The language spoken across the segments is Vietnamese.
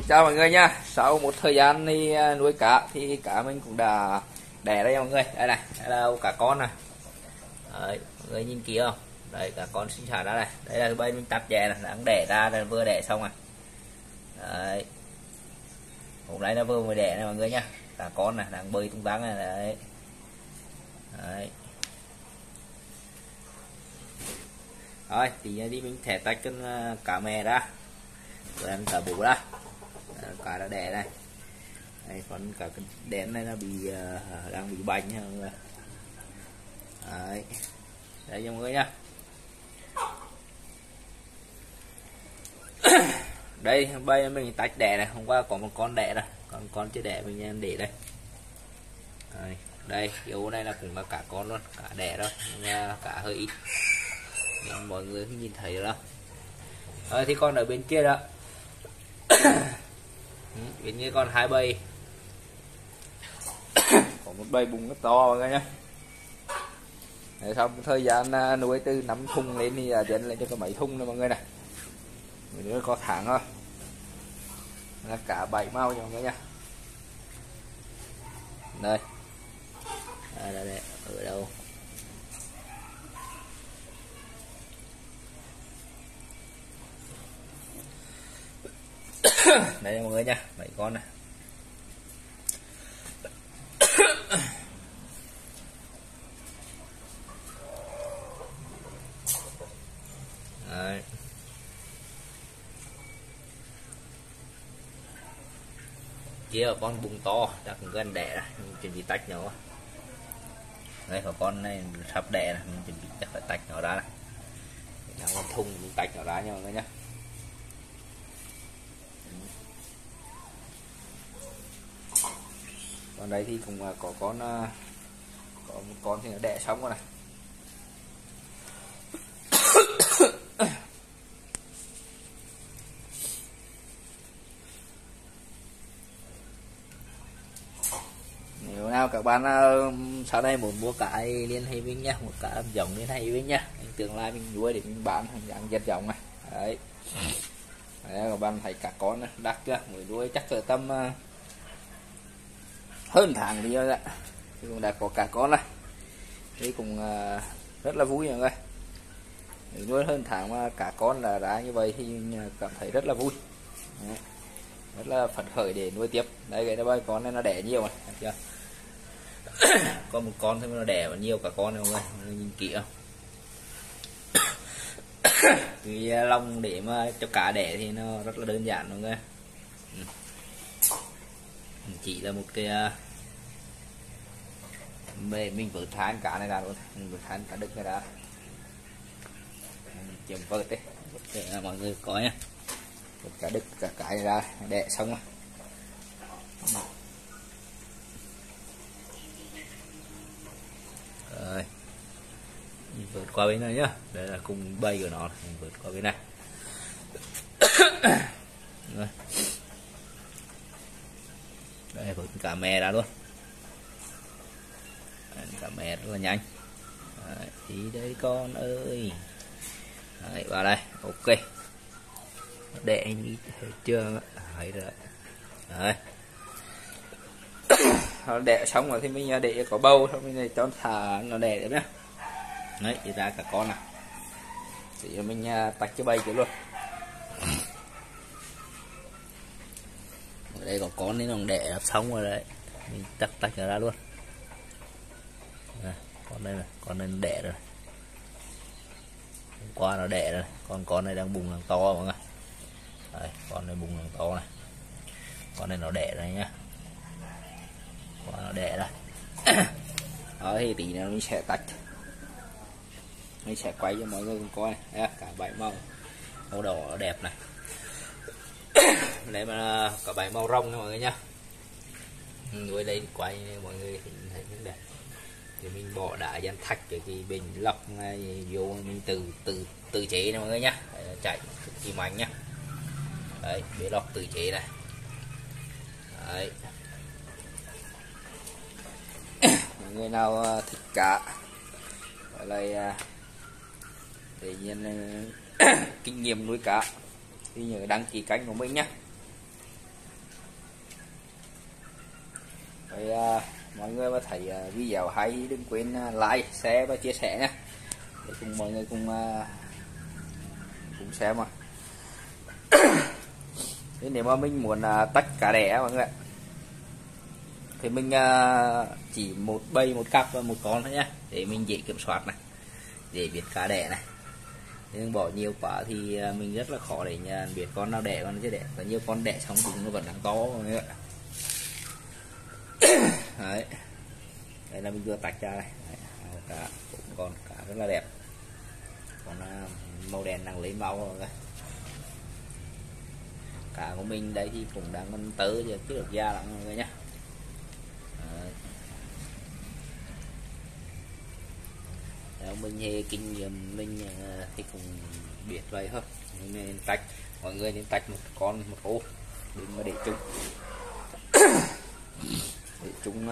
Chào mọi người nha. Sau một thời gian đi nuôi cá thì cá mình cũng đã đẻ đây mọi người. Đây này, đây là cả con này. Đấy, mọi người nhìn kỹ không? Đây cả con sinh sản ra này. Đây là bên mình tách đẻ này, đang đẻ ra là vừa đẻ xong này. Đấy. Hôm nay nó vừa mới đẻ này mọi người nha. Cả con này đang bơi tung tăng này đấy. Đấy. Rồi, thì đi mình thẻ tách con cá mẹ ra. Rồi em cả bù ra. Cá đã đẻ này. Đây, còn cả cái đén này nó bị đang bị bành nha mọi người. Đấy. Đây cho mọi người nha. Đây bây giờ mình tách đẻ này, hôm qua có một con đẻ rồi, còn con chưa đẻ mình để đây. Đấy. Đây yếu này là cũng là cả con luôn, cả đẻ rồi, cả hơi ít. Nhưng mọi người không nhìn thấy đâu. Rồi thì con ở bên kia đó. Bên kia còn 2 bầy. Có một bầy bùng rất to mọi người nhá. Để sau một thời gian nuôi từ 5 thùng lên thì dẫn lên cho có mấy thùng nữa mọi người này. Mình nữa có tháng thôi. Là cả 7 màu cho mọi người nha. Đây. Đây, ở đâu? Đây mọi người nha, 7 con này. Đấy. Kia là con bùng to, chắc cũng gần đẻ rồi, mình chuẩn bị tách nó. Đây có con này sắp đẻ này, mình chuẩn bị chắc phải tách nó ra này. Để con thùng mình tách nó ra nha mọi người nhé. Còn đây thì cũng có con có một con thì nó đẻ xong rồi này. Nếu nào các bạn sau đây muốn mua cá liên hệ với nhá, một cá giống liên hệ với nhá, tương lai mình nuôi để mình bán thành dạng dân giống này. Đấy. Đấy, các bạn thấy cả con này, đắt chưa, mới nuôi chắc cỡ tầm hơn tháng đi rồi ạ. Thì cũng đã có cả con này. Đây cũng rất là vui mọi người. Để nuôi hơn tháng mà cả con là ra như vậy thì mình cảm thấy rất là vui. Đấy. Rất là phấn khởi để nuôi tiếp. Đây cái đây con này nó đẻ nhiều này, thấy chưa? Có một con thôi mà nó đẻ mà nhiều cả con này mọi người nhìn kỹ không? Cái lông để mà cho cá đẻ thì nó rất là đơn giản mọi người. Chỉ là một cái mình vớt hai cá này ra luôn, mình vớt hai cá đực này ra, chấm vớt đấy để mọi người coi nha. Vớt cá đực cả cái này ra đẻ xong rồi. Rồi mình vớt qua bên này nhá, đây là cùng bầy của nó, mình vớt qua bên này. Rồi. Đây vớt cả mè ra luôn. Cả mẹ rất là nhanh. Đấy, thì đây con ơi. Đấy, vào đây ok, đẻ như hết chưa? Đấy rồi. Đấy. Nó đẻ xong rồi thì mình để có bầu xong mình cho thả nó đẻ được nhá. Đấy thì ra cả con này thì mình tách cái bầy kia luôn. Ở đây có con nên nó đẻ xong rồi đấy, mình tách nó ra luôn. Con đây này, con này nó đẻ rồi. Hôm qua nó đẻ rồi, con này đang bùng đang to mọi người. Đây, con này bùng đang to này. Con này nó đẻ rồi nhá. Con nó đẻ rồi. Đó thì tí nữa mình sẽ tách. Mình sẽ quay cho mọi người cùng coi này. Đây, cả 7 màu. Màu đỏ đẹp này. Đây mà cả 7 màu rong nha mọi người nhá. Nuôi đây quay mọi người thấy rất đẹp. Thì mình bỏ đá dàn thạch cái bình lọc này vô, mình tự chế này mọi người nhá. Chạy cực kỳ mạnh nhá. Đấy, bể lọc tự chế này. Đấy. Mọi người nào thích cá gọi là tự nhiên kinh nghiệm nuôi cá thì nhớ đăng ký kênh của mình nhé. Vậy mọi người mà thấy video hay đừng quên like, share và chia sẻ nha, để cùng mọi người cùng xem mà. Thế nếu mà mình muốn tách cá đẻ mọi người thì mình chỉ một bầy, một cặp và một con thôi nhá, để mình dễ kiểm soát này, để biết cá đẻ này. Nhưng bỏ nhiều quá thì mình rất là khó để biết con nào đẻ con nào chưa đẻ. Có nhiều con đẻ xong bụng nó vẫn đang to mọi người ạ. Đấy, đây là mình vừa tách ra đây. Cá cũng con cá rất là đẹp, còn màu đen đang lấy máu rồi. Cá của mình đây thì cũng đang còn tớ giờ chưa được da lắm mọi người nhé. Nếu mình thì kinh nghiệm mình thì cũng biết vậy thôi, nên tách, mọi người nên tách một con một ô, đừng mà để chung. Để chung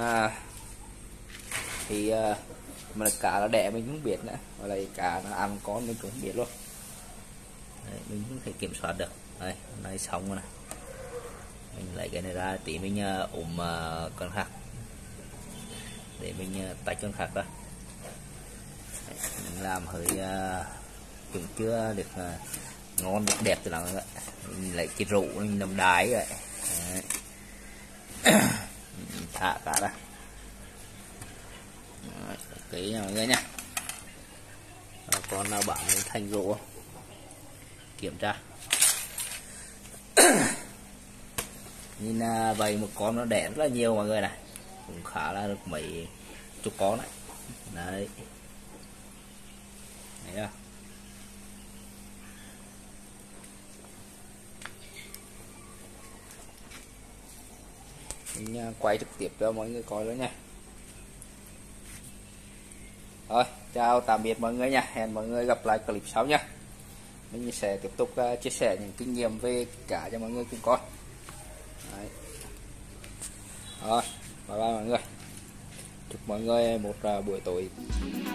thì mà cá nó đẻ mình cũng biết nữa, và lại cá nó ăn con mình cũng biết luôn. Đấy, mình cũng thể kiểm soát được. Đây, này xong rồi này, mình lấy cái này ra tí mình ôm con khác để mình tách con khác ra. Đấy, mình làm hơi cũng chưa được ngon được đẹp từ nào vậy. Mình lấy cái rượu mình làm đáy vậy. Đấy. Thả cả ra. Ok nha mọi người nha. Con nào bạn thành rượu kiểm tra. Nhìn vậy một con nó đẻ rất là nhiều mọi người này, cũng khá là được mấy chục con đấy. Đấy, thấy chưa? Mình quay trực tiếp cho mọi người coi nữa nha. Rồi, chào tạm biệt mọi người nha, hẹn mọi người gặp lại clip sau nha. Mình sẽ tiếp tục chia sẻ những kinh nghiệm về cá cho mọi người cùng coi. Đấy. Rồi, bye bye mọi người. Chúc mọi người một buổi tối